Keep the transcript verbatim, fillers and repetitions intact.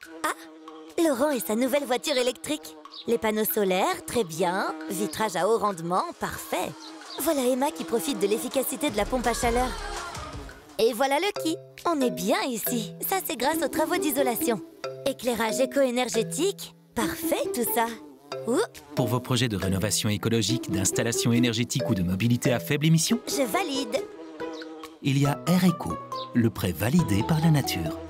Ah, Laurent et sa nouvelle voiture électrique. Les panneaux solaires, très bien. Vitrage à haut rendement, parfait. Voilà Emma qui profite de l'efficacité de la pompe à chaleur. Et voilà Lucky. On est bien ici. Ça, c'est grâce aux travaux d'isolation. Éclairage éco-énergétique. Parfait, tout ça. Ouh. Pour vos projets de rénovation écologique, d'installation énergétique ou de mobilité à faible émission, Je valide. il y a Air Eco, le prêt validé par la nature.